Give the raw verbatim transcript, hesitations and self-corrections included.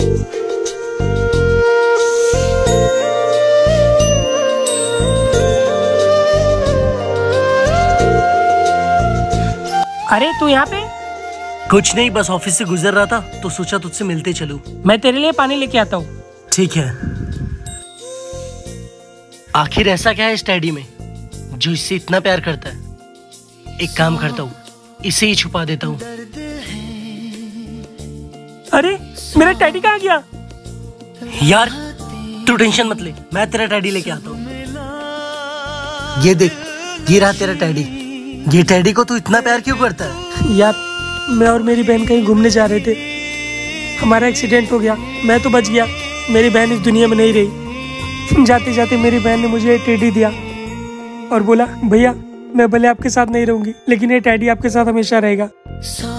अरे तू यहाँ पे? कुछ नहीं, बस ऑफिस से गुजर रहा था तो सोचा तुझसे मिलते चलूं। मैं तेरे लिए पानी लेके आता हूँ। ठीक है। आखिर ऐसा क्या है इस टैडी में जो इससे इतना प्यार करता है? एक काम करता हूँ, इसे ही छुपा देता हूँ। अरे मेरा टैडी कहाँ गया? यार तू टेंशन मत ले, मैं तेरा टैडी लेके आता हूँ। ये देख, ये रहा तेरा टैडी। ये टैडी को तू इतना प्यार क्यों करता है? यार मैं और मेरी बहन कहीं घूमने जा रहे थे, हमारा एक्सीडेंट हो गया। मैं तो बच गया, मेरी बहन इस दुनिया में नहीं रही। जाते जाते मेरी बहन ने मुझे टैडी दिया और बोला, भैया मैं भले आपके साथ नहीं रहूंगी लेकिन ये टैडी आपके साथ हमेशा रहेगा।